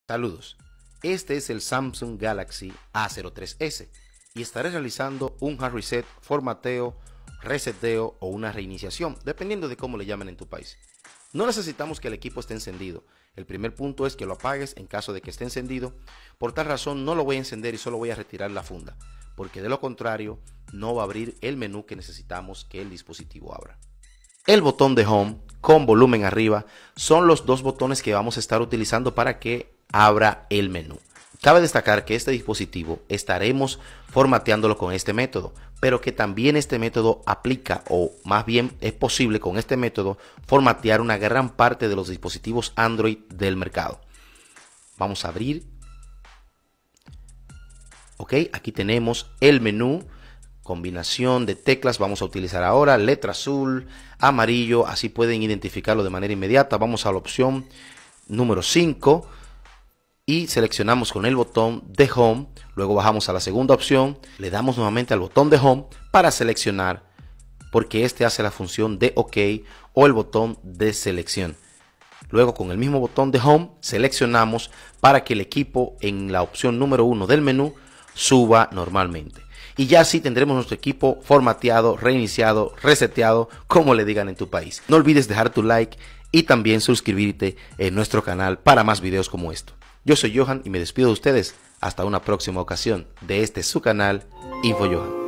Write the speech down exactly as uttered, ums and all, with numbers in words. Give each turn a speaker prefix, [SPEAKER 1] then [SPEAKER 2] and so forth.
[SPEAKER 1] Saludos, este es el Samsung Galaxy A cero tres ese y estaré realizando un hard reset, formateo, reseteo o una reiniciación, dependiendo de cómo le llamen en tu país. No necesitamos que el equipo esté encendido. El primer punto es que lo apagues en caso de que esté encendido. Por tal razón no lo voy a encender y solo voy a retirar la funda, porque de lo contrario no va a abrir el menú que necesitamos que el dispositivo abra. El botón de Home con volumen arriba son los dos botones que vamos a estar utilizando para que abra el menú. Cabe destacar que este dispositivo estaremos formateándolo con este método, pero que también este método aplica, o más bien es posible con este método formatear una gran parte de los dispositivos Android del mercado. Vamos a abrir. Ok, aquí tenemos el menú. Combinación de teclas vamos a utilizar ahora, letra azul, amarillo, así pueden identificarlo de manera inmediata. Vamos a la opción número cinco y seleccionamos con el botón de Home. Luego bajamos a la segunda opción, le damos nuevamente al botón de Home para seleccionar, porque este hace la función de OK o el botón de selección. Luego con el mismo botón de Home seleccionamos para que el equipo en la opción número uno del menú suba normalmente. Y ya así tendremos nuestro equipo formateado, reiniciado, reseteado, como le digan en tu país. No olvides dejar tu like y también suscribirte en nuestro canal para más videos como esto. Yo soy Johan y me despido de ustedes hasta una próxima ocasión de este su canal InfoJohan.